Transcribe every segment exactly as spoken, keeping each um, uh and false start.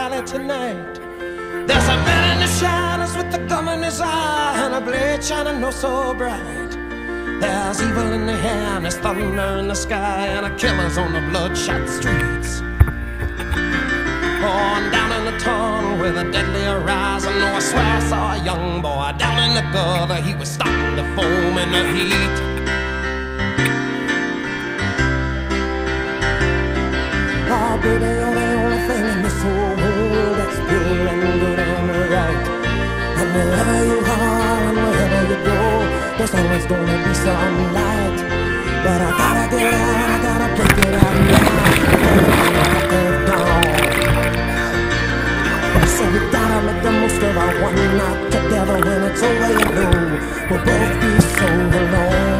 valley tonight. There's a man in the shadows with the gum in his eye and a blade shining oh so bright. There's evil in the air and there's thunder in the sky and a killer's on the bloodshot streets. Oh, and down in the tunnel with a deadly horizon, oh, I swear I saw a young boy down in the gutter. He was starting to foam in the heat. Oh, baby, you're the only thing in this whole world that's pure and good and right. And wherever you are and wherever you go, there's always gonna be some light. But I gotta get out, I gotta break it out now. So we gotta make the most of our one night together. When it's over, you know we'll both be so alone.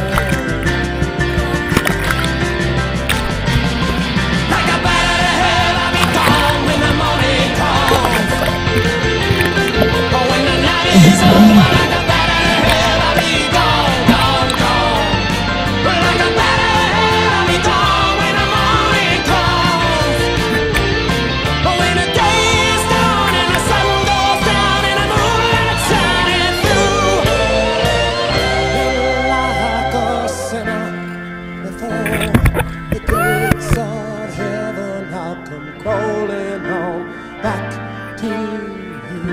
Like a bat out of hell, I'll be gone when the morning comes. Oh, when the night is over, like a bat out of hell, I'll be gone, gone, gone. Like a bat out of hell, I'll be gone when the morning comes. Oh, when the day rolling on back to you.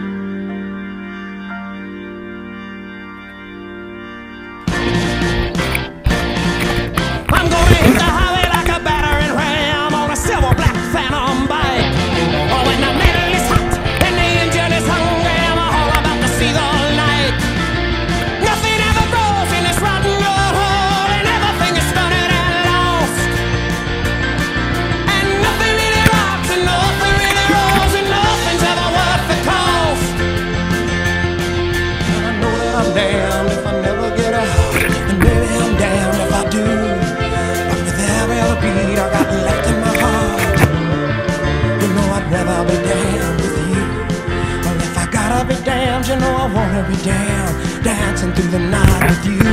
I'm gonna hit the highway like a battering ram on a silver black phantom bike. Oh, when the metal is hot and the engine is hungry, I'm all about to see the light. Nothing ever grows in this rotten old hole, and everything is stunted and lost. And nothing really rocks and nothing really rolls, and nothing's ever worth the cost. And I know that I'm damned if I never get out, and maybe I'm damned if I do. But with every other beat I got left in my heart, you know I'd rather be damned with you. Well, if I gotta be damned, you know I wanna be damned, dancing through the night with you.